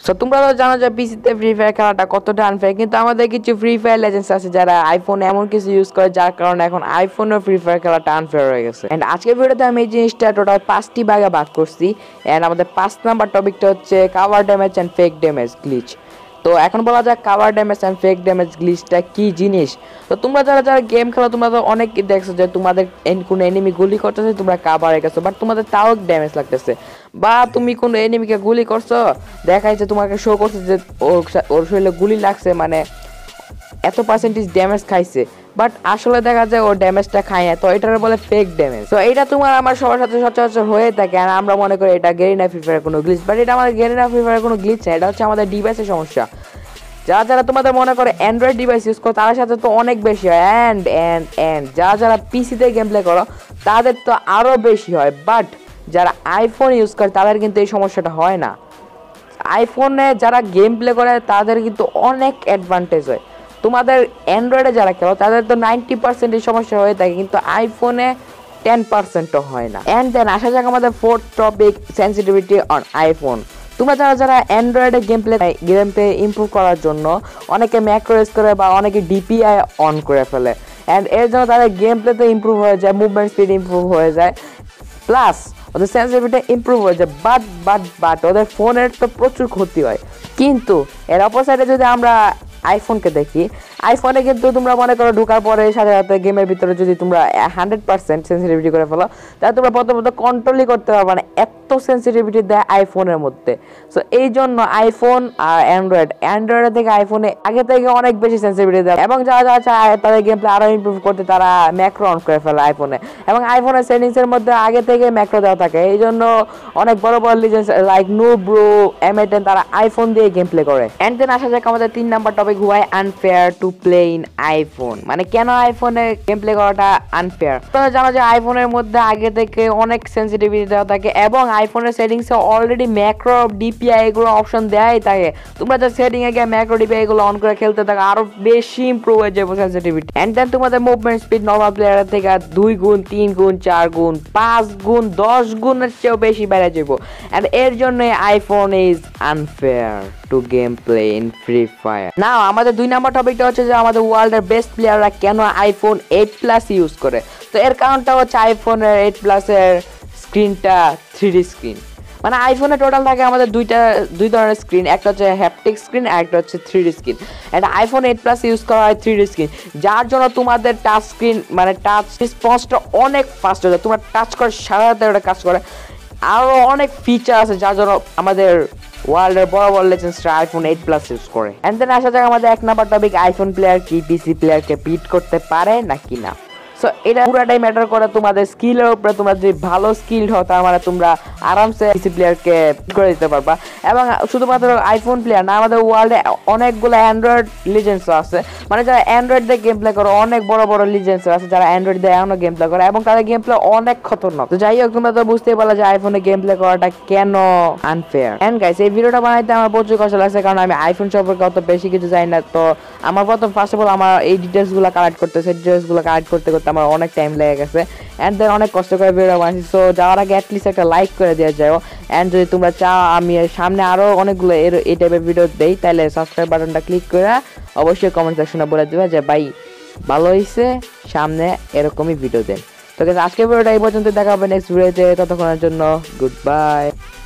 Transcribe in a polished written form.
So তোমরা তো জানো যে পিসিতে ফ্রি ফায়ার খেলাটা কতটা আনফেয়ার, কিন্তু আমাদের কিছু ফ্রি ফায়ার লেজেন্ডস আছে যারা আইফোন এমন কিছু ইউজ করে যার কারণে এখন আইফোনও ফ্রি ফায়ার খেলাটা আনফেয়ার হয়ে গেছে। এন্ড আজকের ভিডিওতে আমি এই জিনিসটা টোটাল 5টি ভাগে ভাগ করছি। এন্ড আমাদের 5 নাম্বার টপিকটা হচ্ছে cover damage and fake damage glitch. তো এখন বলা যাক cover damage and fake damage গ্লিচটা কি জিনিস। তো তোমরা যারা যারা গেম খেলো তোমরা তো অনেক দেখছো যে তোমাদের কোনো এনিমি গুলি করতেছে, তোমরা কাভারে গেছো, বাট তোমাদের তাও ড্যামেজ লাগতেছে। বা তুমি কোনো এনিমিকে গুলি করছো, দেখাইছে তোমাকে শো করছে যে ওর শরীরে গুলি লাগছে, মানে এত পার্সেন্টেজ ড্যামেজ খাইছে, বাট আসলে দেখা যায় ও ড্যামেজটা খায় না। তো এটার বলে ফেক ড্যামেজ। তো এটা তোমার আমার সবার সাথে সচরাচর হয়ে থাকে, আর আমরা মনে করি এটা গেরিনা ফ্রি ফায়ারের কোনো গ্লিচ, বাট এটা আমাদের গেরিনা ফ্রি ফায়ারের কোনো গ্লিচ না, এটা হচ্ছে আমাদের ডিভাইসের সমস্যা। যারা যারা তোমাদের মনে করে অ্যান্ড্রয়েড ডিভাইস ইউজ করো তাদের সাথে তো অনেক বেশি হয়, অ্যান্ড যারা যারা পিসিতে গেম প্লে করো তাদের তো আরও বেশি হয়, বাট যারা আইফোন ইউজ করে তাদের কিন্তু এই সমস্যাটা হয় না। আইফোনে যারা গেম প্লে করে তাদের কিন্তু অনেক অ্যাডভান্টেজ হয়। তোমাদের অ্যান্ড্রয়েডে যারা খেলো তাদের তো 90% এই সমস্যা হয়ে থাকে, কিন্তু আইফোনে 10%ও হয় না। অ্যান্ড দেন আসা যাক আমাদের fourth topic, sensitivity on iPhone. তোমরা যারা যারা অ্যান্ড্রয়েডে গেম প্লে ইমপ্রুভ করার জন্য অনেকে ম্যাক্রো ইউজ করে বা অনেকে ডিপিআই অন করে ফেলে, অ্যান্ড এর জন্য তাদের গেম প্লেতে ইমপ্রুভ হয়ে যায়, মুভমেন্ট স্পিড ইমপ্রুভ হয়ে যায়, প্লাস ওদের সেন্সিটিভিটি ইমপ্রুভ হয়ে যায়, বাট ওদের ফোনের তো প্রচুর ক্ষতি হয়। কিন্তু এর অপোসাইডে যদি আমরা আইফোনকে দেখি, আইফোনে কিন্তু তোমরা মনে করো ঢোকার পরে সাথে সাথে গেমের ভিতরে যদি তোমরা 100% সেন্সিটিভিটি করে ফেলো তাহলে তোমরা প্রথমত কন্ট্রোলই করতে পারবে না, এত সেন্সিটিভিটি দেয় আইফোনের মধ্যে। সো এই জন্য আইফোন আর অ্যান্ড্রয়েডের থেকে আইফোনে আগে থেকে অনেক বেশি সেন্সিটিভিটি দেয়, এবং যারা যারা চায় তাদের গেম প্লে আরও ইমপ্রুভ করতে তারা ম্যাক্রো অন করে ফেলে আইফোনে, এবং আইফোনের সেটিংসের মধ্যে আগে থেকে ম্যাক্রো দেওয়া থাকে। এই জন্য অনেক বড় বড় লিজেন্ডস লাইক নুব্রো, M10 তারা আইফোন দিয়ে গেম প্লে করে। অ্যান্ড দেন আসা যাক আমাদের 3 number topic, why unfair to play in iPhone, মানে কেন আইফোনে গেম প্লে করাটা আনফেয়ার। তোমরা জানো যে আইফোনের মধ্যে আগে থেকে অনেক সেন্সিটিভিটি দেওয়া থাকে, এবং আইফোনের সেটিংসে অলরেডি ম্যাক্রো ডিপিআই এগুলো অপশন দেওয়াই থাকে। তোমরা যে সেটিং এ গিয়ে ম্যাক্রো ডিপিআই এগুলো অন করে খেলতে থাকো আরো বেশি ইমপ্রুভ হয়ে যাবে সেন্সিটিভিটি। এন্ড দেন তোমাদের মুভমেন্ট স্পিড নরমাল প্লেয়ারের থেকে 2 গুণ 3 গুণ 4 গুণ 5 গুণ 10 গুণের চেয়েও বেশি বেড়ে যাবো। এন্ড এর জন্য iPhone is unfair to game play in free fire. Now আমাদের 2 নাম্বার টপিকটা হচ্ছে যে আমাদের ওয়ার্ল্ডের বেস্ট প্লেয়াররা কেন আইফোন 8 প্লাস ইউজ করে। তো এর কারণটা হচ্ছে আইফোনের 8 প্লাসের স্ক্রিনটা 3D স্ক্রিন, মানে আইফোনে টোটাল থাকে আমাদের দুই ধরনের স্ক্রিন, একটা হচ্ছে হ্যাপটিক স্ক্রিন আর একটা হচ্ছে 3D স্ক্রিন। এটা আইফোন 8 প্লাস ইউজ করা হয় 3D স্ক্রিন, যার জন্য তোমাদের টাচ স্ক্রিন মানে টাচ রেসপন্সটা অনেক ফাস্ট হয়ে যায়, তোমরা টাচ করে সারা রাতে ওটা কাজ করে। আরও অনেক ফিচার আছে যার জন্য আমাদের ওয়ার্ল্ডের বড় বড় লেজেন্ডসরা আইফোন 8 প্লাস ইউজ করে। এন্ড দেন আসা যাক আমাদের 1 নাম্বার টপিক, আইফোন প্লেয়ার কি পিসি প্লেয়ারকে বিট করতে পারে নাকি না। সো এটা পুরাটাই ম্যাটার করে তোমাদের স্কিলের উপরে। তোমরা যদি ভালো স্কিলড হও তার মানে তোমরা আরামসে পিসি প্লেয়ারকে করে দিতে পারবা। এবং শুধুমাত্র আইফোন প্লেয়ার না, আমাদের ওয়ার্ল্ডে অনেকগুলো অ্যান্ড্রয়েড লিজেন্ডসও আছে, মানে যারা অ্যান্ড্রয়েড দিয়ে গেম প্লে করে, অনেক বড় বড় লিজেন্ডসও আছে যারা অ্যান্ড্রয়েড দিয়ে এখনো গেম প্লে করে, এবং তাদের গেম প্লে অনেক খতরনাক। তো যাই হোক, তোমরা তো বুঝতেই পারলা যে আইফোনে গেম প্লে করাটা কেন আনফেয়ার। এন্ড গাইস, এই ভিডিওটা বানাইতে আমার প্রচুর কষ্ট লাগছে, কারণ আমি আইফোন সম্পর্কে অত বেশি কিছু জানি না। তো আমার ফার্স্ট অফ অল আমার এই ডিটেলসগুলো কালেক্ট করতে আমার অনেক টাইম লেগে গেছে, এন্ড দেন অনেক কষ্ট করে ভিডিও বানাইছি। সো যাওয়ার আগে অ্যাটলিস্ট একটা লাইক করে দেওয়া যায়, এন্ড যদি তোমরা চাও আমি সামনে আরো অনেকগুলো এই টাইপের ভিডিও দেই তাহলে সাবস্ক্রাইব বাটনটা ক্লিক করে অবশ্যই কমেন্ট সেকশনে বলে দেবে যে ভাই ভালো হয়েছে, সামনে এরকমই ভিডিও দেন। তো আজকের ভিডিওটা এই পর্যন্ত, দেখা হবে নেক্সট ভিডিওতে, ততক্ষণের জন্য গুড বাই।